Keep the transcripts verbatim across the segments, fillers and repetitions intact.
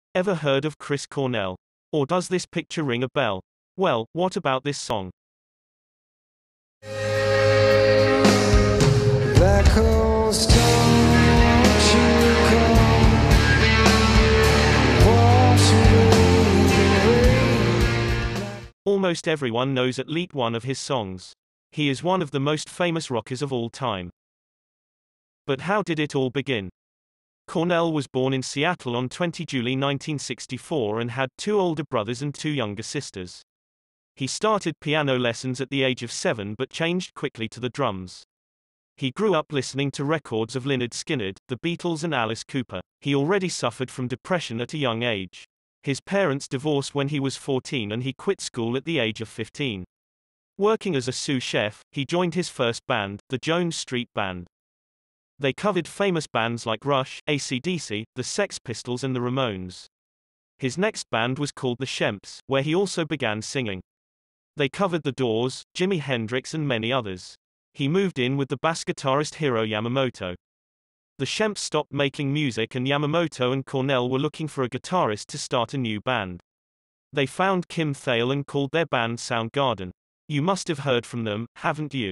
Ever heard of Chris Cornell? Or does this picture ring a bell? Well, what about this song? Black hole storm, won't you come? Wash away the rain. Almost everyone knows at least one of his songs. He is one of the most famous rockers of all time. But how did it all begin? Cornell was born in Seattle on the twentieth of July nineteen sixty-four and had two older brothers and two younger sisters. He started piano lessons at the age of seven but changed quickly to the drums. He grew up listening to records of Lynyrd Skynyrd, the Beatles and Alice Cooper. He already suffered from depression at a young age. His parents divorced when he was fourteen and he quit school at the age of fifteen. Working as a sous chef, he joined his first band, the Jones Street Band. They covered famous bands like Rush, A C D C, the Sex Pistols and the Ramones. His next band was called the Shemps, where he also began singing. They covered The Doors, Jimi Hendrix and many others. He moved in with the bass guitarist Hiro Yamamoto. The Shemps stopped making music and Yamamoto and Cornell were looking for a guitarist to start a new band. They found Kim Thayil and called their band Soundgarden. You must have heard from them, haven't you?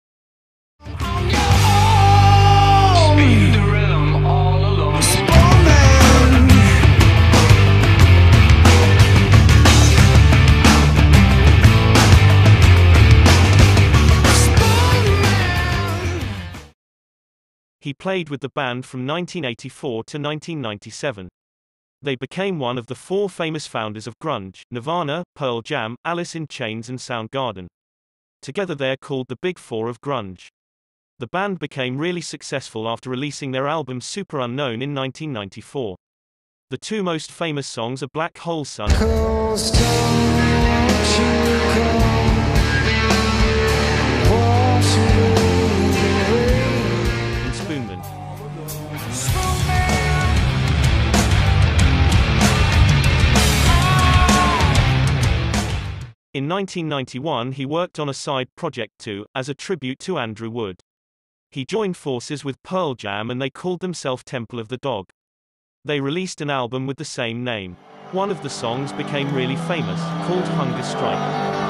He played with the band from nineteen eighty-four to nineteen ninety-seven. They became one of the four famous founders of grunge: Nirvana, Pearl Jam, Alice in Chains and Soundgarden. Together they're called the Big Four of grunge. The band became really successful after releasing their album Super Unknown in nineteen ninety-four. The two most famous songs are Black Hole Sun and Spoonman. In nineteen ninety-one he worked on a side project too, as a tribute to Andrew Wood. He joined forces with Pearl Jam and they called themselves Temple of the Dog. They released an album with the same name. One of the songs became really famous, called Hunger Strike.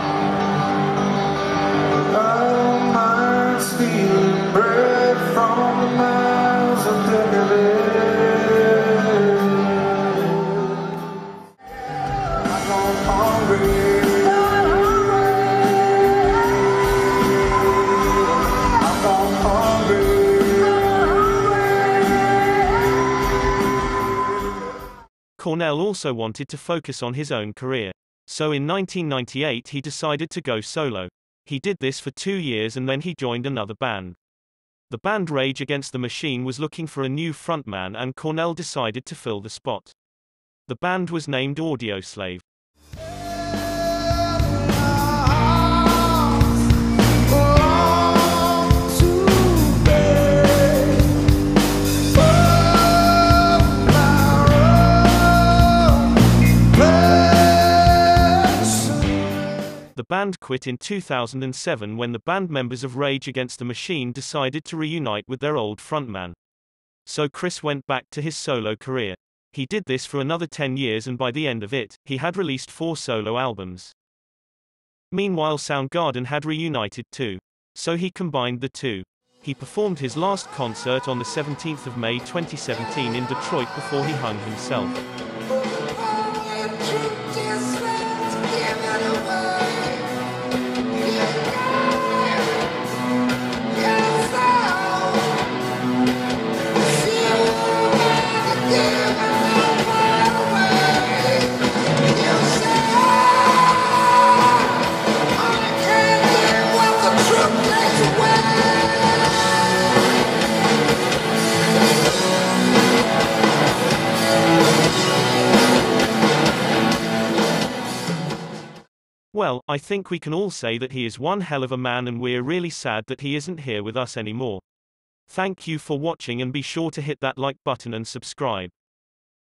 Oh, my stealing bread from the mouths of decadence. I'm gone hungry. Cornell also wanted to focus on his own career. So in nineteen ninety-eight he decided to go solo. He did this for two years and then he joined another band. The band Rage Against the Machine was looking for a new frontman and Cornell decided to fill the spot. The band was named Audioslave. The band quit in two thousand seven when the band members of Rage Against the Machine decided to reunite with their old frontman. So Chris went back to his solo career. He did this for another ten years and by the end of it, he had released four solo albums. Meanwhile Soundgarden had reunited too. So he combined the two. He performed his last concert on the seventeenth of May twenty seventeen in Detroit before he hung himself. Well, I think we can all say that he is one hell of a man and we're really sad that he isn't here with us anymore. Thank you for watching and be sure to hit that like button and subscribe.